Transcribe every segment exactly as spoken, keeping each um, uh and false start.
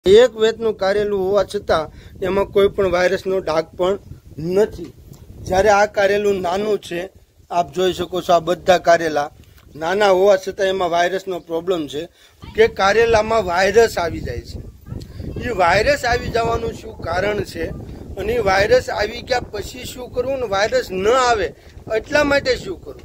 એક વેતનું કારેલું હોવા છતાં એમાં કોઈ પણ વાયરસનો ડાઘ પણ નથી। જ્યારે આ કારેલું નાનું છે, આપ જોઈ શકો છો, આ બધા કારેલા નાના હોવા છતાં એમાં વાયરસનો પ્રોબ્લેમ છે કે કારેલામાં વાયરસ આવી જાય છે। એ વાયરસ આવી જવાનું શું કારણ છે અને વાયરસ આવી ગયા પછી શું કરવું ને વાયરસ ન આવે એટલા માટે શું કરવું?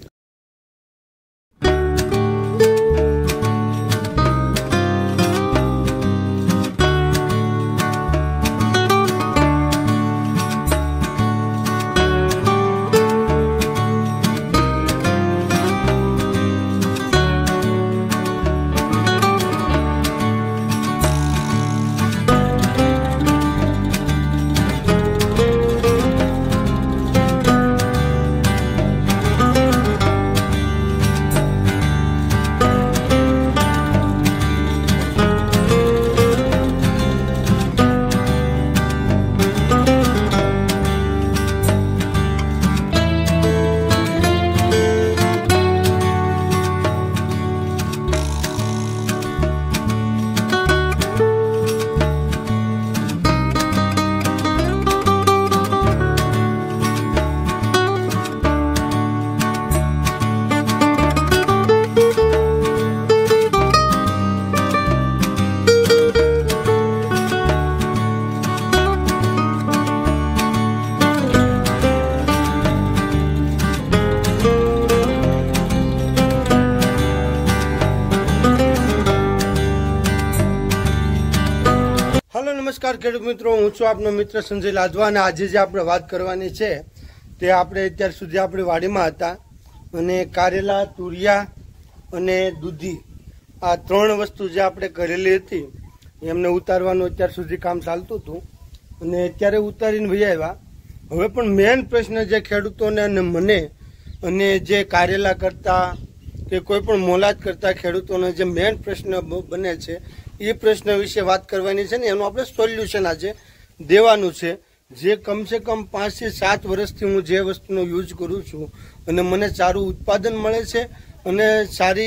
नमस्कार खेडूत मित्रों, हूँ छुं आपनो मित्र संजय लादवा ने आज जे आपणे वात करवानी छे ते आपणे अत्यार सुधी आपणी वाडीमां हता अने कारेला, तुरिया अने दूधी आ त्रण वस्तु जे आपणे करेली हती एमने उतारवानुं अत्यार सुधी काम चालतुं हतुं अने अत्यारे उतारीने वही आव्या। हवे पण मेन प्रश्न जे खेडूतोने अने मने अने जे कारेला करता के कोई पण मोलात करता खेडूतोने जे मेन प्रश्न बने छे ये प्रश्न विषे बात करवानी छे ने एनु आपणे सोल्यूशन आज देवानुं छे। जे कम से कम पांच से सात वर्षथी हूँ जे वस्तुनो यूज करूँ छूं अने मने सारूं उत्पादन मळे छे अने सारी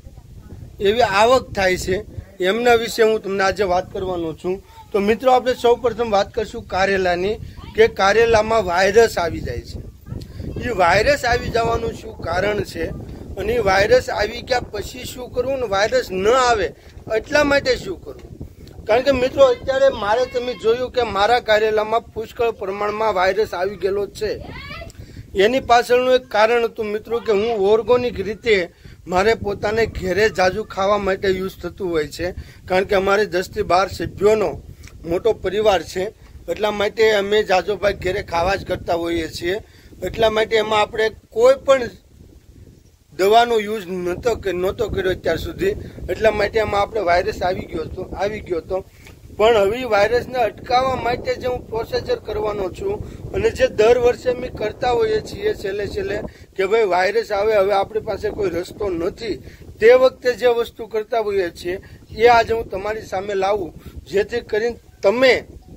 एवी आवक थाय छे, एमना विषे हूँ तमने आज बात करवानो छूं। तो मित्रों, आपणे सौ प्रथम बात करशुं कारेलानी के कारेलामां वायरस आवी जाय छे। ए वायरस आवी जवानुं शुं कारण छे અને વાયરસ આવી ગયા પછી શું કરવું ને વાયરસ ન આવે એટલા માટે શું કરવું? કારણ કે મિત્રો, અત્યારે મારે તમે જોયું કે મારા કારેલામાં પુષ્કળ પ્રમાણમાં વાયરસ આવી ગયેલો છે। એની પાછળનું એક કારણ હતું મિત્રો કે હું ઓર્ગોનિક રીતે મારે પોતાને ઘેરે જાજુ ખાવા માટે યુઝ થતું હોય છે। કારણ કે અમારે દસ થી બાર સભ્યોનો મોટો પરિવાર છે, એટલા માટે અમે જાજો ભાઈ ઘેરે ખાવા જ કરતા હોઈએ છીએ। એટલા માટે એમાં આપણે કોઈ પણ દવાનો યુઝ નહોતો નહોતો કર્યો અત્યાર સુધી, એટલા માટે એમાં આપણે વાયરસ આવી ગયો હતો આવી ગયો હતો પણ હવે વાયરસને અટકાવવા માટે જે હું પ્રોસેસર કરવાનો છું અને જે દર વર્ષે અમે કરતા હોઈએ છીએ છેલ્લે છેલ્લે કે ભાઈ વાયરસ આવે, હવે આપણી પાસે કોઈ રસ્તો નથી, તે વખતે જે વસ્તુ કરતા હોઈએ છીએ એ આજે હું તમારી સામે લાવું, જેથી કરીને તમે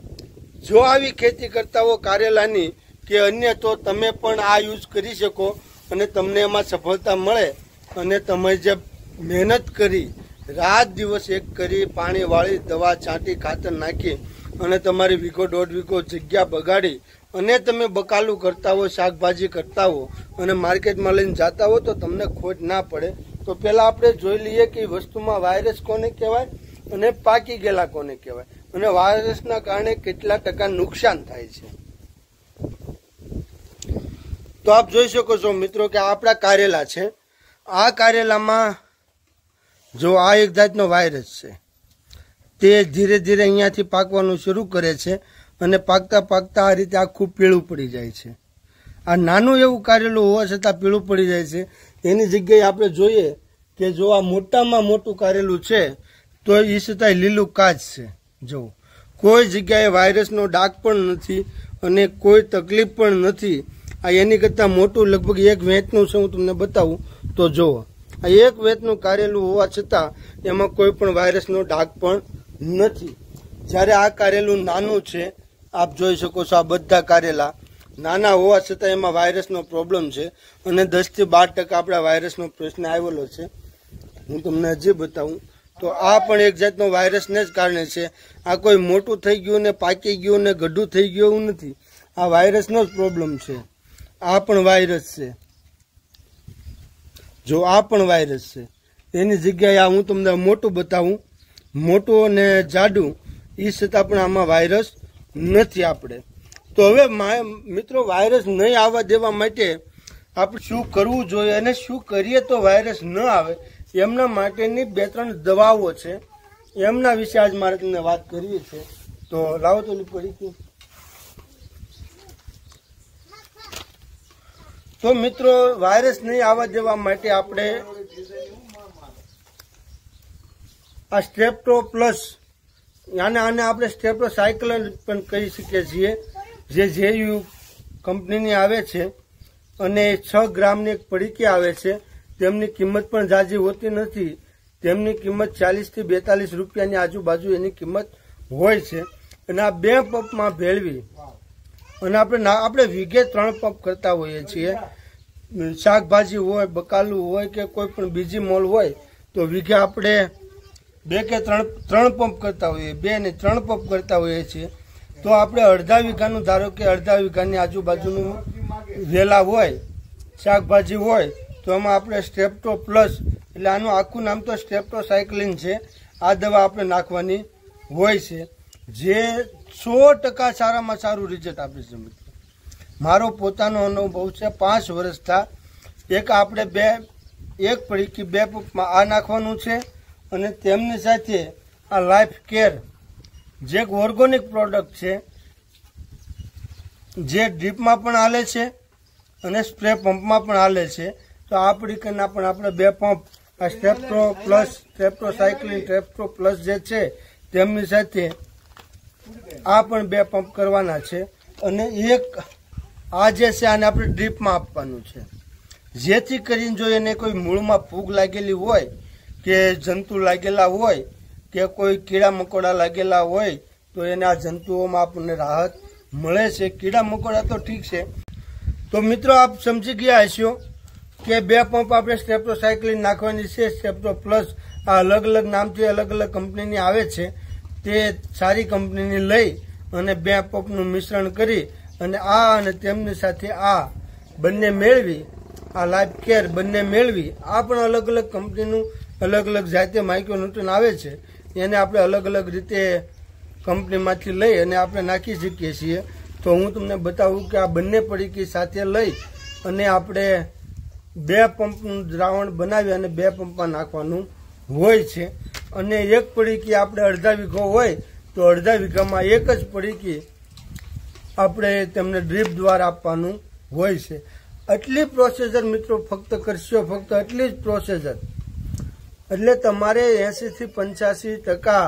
જો આવી ખેતી કરતા હો કારેલાની કે અન્ય તો તમે પણ આ યુઝ કરી શકો અને તમને એમાં સફળતા મળે અને તમે જે મહેનત કરી રાત દિવસ એક કરી પાણી વાળી દવા છાંટી ખાતર નાખી અને તમારી વીઘો દોઢ વીઘો જગ્યા બગાડી અને તમે બકાલું કરતા હો, શાકભાજી કરતા હો અને માર્કેટમાં લઈને જતા હો તો તમને ખોટ ના પડે। તો પહેલાં આપણે જોઈ લઈએ કે વસ્તુમાં વાયરસ કોને કહેવાય અને પાકી ગયેલા કોને કહેવાય અને વાયરસના કારણે કેટલા ટકા નુકસાન થાય છે। तो आप જોઈ શકો છો મિત્રો કે આપણા કારેલા છે, આ કારેલામાં જો આ એક જાતનો વાયરસ છે તે ધીરે ધીરે અહીંયાથી પાકવાનું શરૂ કરે છે અને પાકતા પાકતા આ રીતે આખું પીળું પડી જાય છે। આ નાનું એવું કારેલું હોવા છતાં પીળું પડી જાય છે। એની જગ્યાએ આપણે જોઈએ કે જો આ મોટામાં મોટું કારેલું છે તો એ છતાંય લીલું કાચ છે। જો કોઈ જગ્યાએ વાયરસનો ડાઘ પણ નથી અને કોઈ તકલીફ પણ નથી। आ एनी करता मोटू लगभग एक वेचनु छे, हूँ तमने बताऊं तो जो आ एक वेचनु कारेलू होवा छतां एमां कोई पण वायरसनो डाघ पण नथी। ज्यारे आ कारेलू नानुं छे, आप जोई शको छो, आ बधा कारेला नाना होवा छतां एमां वायरसनो प्रोब्लेम छे अने दस थी बार टका आपणे वायरसनो प्रश्न आवेलो छे। हूँ तमने हजी बताऊं તો આ પણ એક જાતનો વાયરસને જ કારણે છે. આ કોઈ મોટું થઈ ગયું ને પાકી ગયું ને ગઢું થઈ ગયું એવું નથી. આ વાયરસનો જ પ્રોબ્લેમ છે. આ પણ વાયરસ છે. જો આ પણ વાયરસ છે. એની જગ્યાએ આ હું તમને મોટું બતાવું, મોટું અને જાડું, એ છતાં પણ આમાં વાયરસ નથી આપણે. તો હવે મિત્રો વાયરસ નહીં આવવા દેવા માટે આપણે શું કરવું જોઈએ અને શું કરીએ તો વાયરસ ન આવે એમના માટેની બે ત્રણ દવાઓ છે. એમના વિશે આજ મારે તમને વાત કરવી છે. તો લાવો તો પડી. તો મિત્રો વાયરસ નહીં આવવા દેવા માટે આપણે આ સ્ટ્રેપ્ટો પ્લસ આને આને આપણે સ્ટ્રેપ્ટો સાયક્લોન પણ કહી શકીએ છીએ, જે જેયુ કંપનીની આવે છે અને છ ગ્રામની એક પડીકી આવે છે. તેમની કિંમત પણ ઝાઝી હોતી નથી. તેમની કિંમત ચાલીસથી બેતાલીસ રૂપિયાની આજુબાજુ એની કિંમત હોય છે. અને આ બે પંપમાં ભેળવી અને આપણે આપણે વીઘે ત્રણ પંપ કરતા હોઈએ છીએ. શાકભાજી હોય, બકાલું હોય કે કોઈ પણ બીજી મોલ હોય તો વીઘે આપણે બે કે ત્રણ ત્રણ પંપ કરતા હોઈએ, બે ને ત્રણ પંપ કરતા હોઈએ છીએ. તો આપણે અડધા વીઘાનું ધારો કે અડધા વીઘાની આજુબાજુનું વેલા હોય, શાકભાજી હોય, તો એમાં આપણે સ્ટ્રેપ્ટો પ્લસ, એટલે આનું આખું નામ તો સ્ટ્રેપ્ટો સાયક્લિન છે. આ દવા આપણે નાખવાની હોય છે, જે સો ટકા સારામાં સારું રિઝલ્ટ આપે છે. મારો પોતાનો અનુભવ છે. પાંચ વર્ષથી એક આપણે બે એક પડીકી બે પંપમાં આ નાખવાનું છે. અને તેમની સાથે આ લાઈફ કેર જે એક ઓર્ગોનિક પ્રોડક્ટ છે, જે ડ્રીપમાં પણ હાલે છે અને સ્પ્રે પંપમાં પણ હાલે છે. તો આ પડીકીના પણ આપણે બે પંપ આ સ્ટ્રેપ્ટો પ્લસ, સ્ટ્રેપ્ટો સાયક્લિન, સ્ટ્રેપ્ટો પ્લસ જે છે તેમની સાથે આ પણ બે પંપ કરવાના છે. અને એક આ જે છે આને આપણે ડ્રીપમાં આપવાનું છે, જેથી કરીને જો એને કોઈ મૂળમાં ફૂગ લાગેલી હોય કે જંતુ લાગેલા હોય કે કોઈ કીડા મકોડા લાગેલા હોય તો એને આ જંતુઓમાં આપણને રાહત મળે છે. કીડા મકોડા તો ઠીક છે. તો મિત્રો આપ સમજી ગયા હશો કે બે પંપ આપણે સ્ટ્રેપ્ટો સાયક્લિન નાખવાની છે. સ્ટ્રેપ્ટો પ્લસ આ અલગ અલગ નામથી અલગ અલગ કંપનીની આવે છે. તે સારી કંપનીની લઈ અને બે પંપનું મિશ્રણ કરી અને આ અને તેમની સાથે આ બંને મેળવી, આ લાઈફ કેર બંને મેળવી, આ પણ અલગ અલગ કંપનીનું અલગ અલગ જાતે માઇક્રોન્યુટ્રન આવે છે. એને આપણે અલગ અલગ રીતે કંપનીમાંથી લઈ અને આપણે નાખી શકીએ છીએ. તો હું તમને બતાવું કે આ બંને પડીકી સાથે લઈ અને આપણે બે પંપનું દ્રાવણ બનાવી અને બે પંપમાં નાખવાનું હોય છે. અને એક પડીકી આપણે અડધા વીઘો હોય તો અડધા વીઘામાં એક જ પડીકી આપણે તેમને ડ્રીપ દ્વારા આપવાનું હોય છે. આટલી પ્રોસેસર મિત્રો ફક્ત કરશો, ફક્ત આટલી જ પ્રોસેસર, એટલે તમારે એસી થી પંચ્યાસી ટકા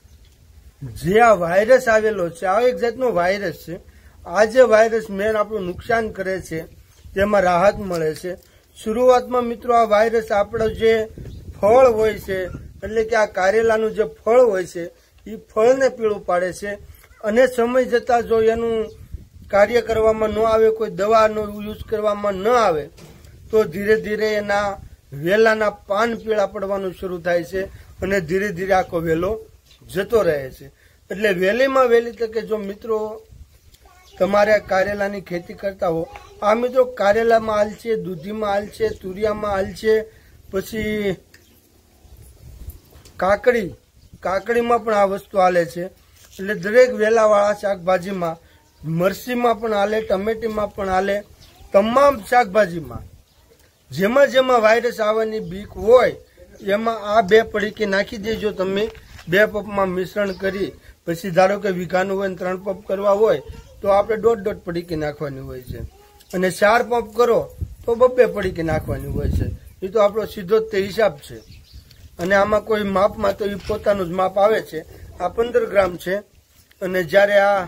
જે આ વાયરસ આવેલો છે, આ એક જાતનો વાયરસ છે. આ જે વાયરસ મેન આપણું નુકસાન કરે છે તેમાં રાહત મળે છે. શરૂઆતમાં મિત્રો આ વાયરસ આપણો જે ફળ હોય છે, એટલે કે આ કારેલાનું જે ફળ હોય છે એ ફળને પીળું પાડે છે. અને સમય જતાં જો એનું કાર્ય કરવામાં ન આવે, કોઈ દવાનો યુઝ કરવામાં ન આવે તો ધીરે ધીરે એના વેલાના પાન પીળા પડવાનું શરૂ થાય છે અને ધીરે ધીરે આખો વેલો જતો રહે છે. એટલે વહેલીમાં વહેલી તકે જો મિત્રો તમારે કારેલાની ખેતી કરતા હો, આ મિત્રો કારેલામાં હાલ છે, દૂધીમાં હાલ છે, તુરિયામાં હાલ છે, પછી કાકડી કાકડીમાં પણ આ વસ્તુ હાલે છે. એટલે દરેક વેલાવાળા શાકભાજીમાં, મરચીમાં પણ હાલે, ટમેટીમાં પણ હાલે, તમામ શાકભાજીમાં જેમાં જેમાં વાયરસ આવવાની બીક હોય એમાં આ બે પડીકી નાખી દેજો તમે. બે પંપમાં મિશ્રણ કરી પછી ધારો કે વીઘાનું હોય ત્રણ પંપ કરવા હોય તો આપણે દોઢ દોઢ પડીકી નાખવાની હોય છે. અને ચાર પંપ કરો તો બબ્બે પડીકી નાખવાની હોય છે. એ તો આપણો સીધો જ તે હિસાબ છે. અને આમાં કોઈ માપમાં તો એ પોતાનું જ માપ આવે છે. આ પંદર ગ્રામ છે અને જ્યારે આ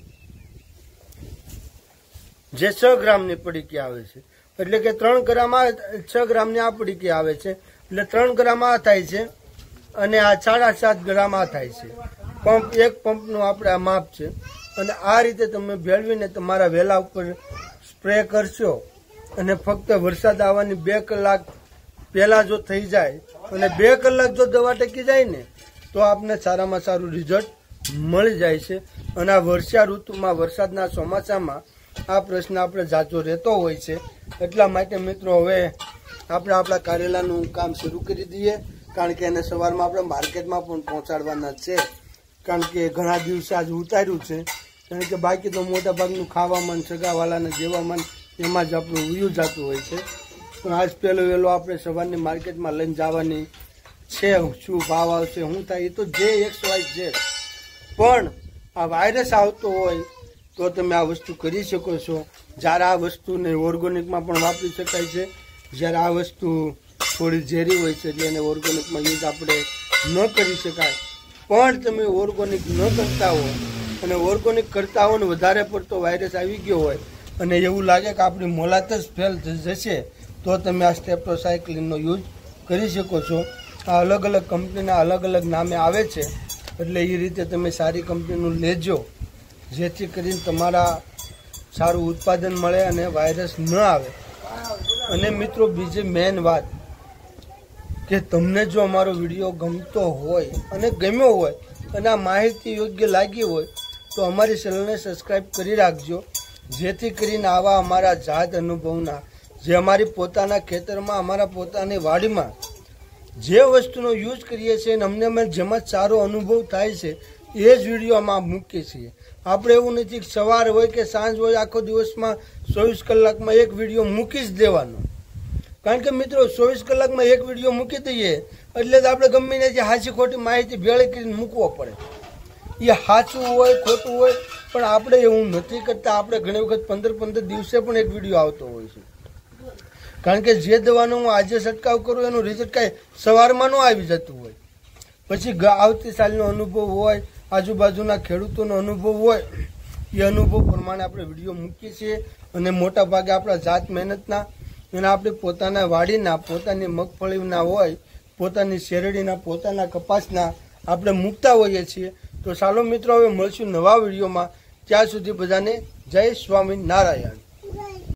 જે છ ગ્રામની પડીકી આવે છે, એટલે કે ત્રણ ગ્રામ આ છ ગ્રામની આ પડીકી આવે છે, એટલે ત્રણ ગ્રામ આ થાય છે અને આ સાડા સાત ગ્રામ આ થાય છે. પંપ એક પંપનું આપણે આ માપ છે. અને આ રીતે તમે ભેળવીને તમારા વેલા ઉપર સ્પ્રે કરશો અને ફક્ત વરસાદ આવવાની બે કલાક પહેલા જો થઈ જાય અને બે કલાક જો દવા ટકી જાય ને તો આપને સારામાં સારું રિઝલ્ટ મળી જાય છે. અને આ વર્ષા ઋતુમાં વરસાદના ચોમાસામાં આ પ્રશ્ન આપણે જાજો રહેતો હોય છે. એટલા માટે મિત્રો હવે આપણે આપણા કારેલાનું કામ શરૂ કરી દઈએ, કારણ કે એને સવારમાં આપણે માર્કેટમાં પણ પહોંચાડવાના છે. કારણ કે ઘણા દિવસે આજે ઉતાર્યું છે, કારણ કે બાકી તો મોટા ભાગનું ખાવામાં સગાવાલાને જેવામાં એમાં જ આપણું ઉયું જતું હોય છે. પણ આજ પહેલો વહેલો આપણે સવારની માર્કેટમાં લઈને જવાની છે. શું ભાવ આવશે, શું થાય, એ તો જે એક્સ વાય છે. પણ આ વાયરસ આવતો હોય તો તમે આ વસ્તુ કરી શકો છો. જ્યારે આ વસ્તુને ઓર્ગોનિકમાં પણ વાપરી શકાય છે. જ્યારે આ વસ્તુ થોડી ઝેરી હોય છે એટલે એને ઓર્ગોનિકમાં યુઝ આપણે ન કરી શકાય. પણ તમે ઓર્ગોનિક ન કરતા હો અને ઓર્ગોનિક કરતા હો ને વધારે પડતો વાયરસ આવી ગયો હોય અને એવું લાગે કે આપણી મોલાત જ ફેલ જશે તો તમે આ સ્ટેપ્ટોસાયક્લિનનો યુઝ કરી શકો છો. આ અલગ અલગ કંપનીના અલગ અલગ નામે આવે છે, એટલે એ રીતે તમે સારી કંપનીનું લેજો, જેથી કરીને તમારા સારું ઉત્પાદન મળે અને વાયરસ ન આવે. અને મિત્રો બીજી મેઇન વાત કે તમને જો અમારો વિડીયો ગમતો હોય અને ગમ્યો હોય અને આ માહિતી યોગ્ય લાગી હોય તો અમારી ચેનલને સબસ્ક્રાઈબ કરી રાખજો, જેથી કરીને આવા અમારા જાત અનુભવના જે અમારી પોતાના ખેતરમાં અમારા પોતાની વાડીમાં જે વસ્તુનો યુઝ કરીએ છીએ અને અમને અમે જેમાં સારો અનુભવ થાય છે એ જ વિડીયોમાં મૂકીએ છીએ. આપણે એવું નથી કે સવાર હોય કે સાંજ હોય આખો દિવસમાં ચોવીસ કલાકમાં એક વિડીયો મૂકી જ દેવાનો. કારણ કે મિત્રો ચોવીસ કલાકમાં એક વિડીયો મૂકી દઈએ એટલે તો આપણે ગમે તે હાચી ખોટી માહિતી ભેળી કરીને મૂકવો પડે. એ સાચું હોય ખોટું હોય પણ આપણે એવું નથી કરતા. આપણે ઘણી વખત પંદર પંદર દિવસે પણ એક વિડીયો આવતો હોય છે. કારણ કે જે દવાનો હું આજે છંટકાવ કરું એનું રિઝલ્ટ કાંઈ સવારમાં ન આવી જતું હોય. પછી આવતી સાલનો અનુભવ હોય, આજુબાજુના ખેડૂતોનો અનુભવ હોય, એ અનુભવ પ્રમાણે આપણે વિડીયો મૂકીએ છીએ. અને મોટા ભાગે આપણા જાત મહેનતના અને આપણે પોતાના વાડીના, પોતાની મગફળીના હોય, પોતાની શેરડીના, પોતાના કપાસના આપણે મૂકતા હોઈએ છીએ. તો ચાલો મિત્રો હવે મળશું નવા વિડીયોમાં. ત્યાં સુધી બધાને જય સ્વામિનારાયણ.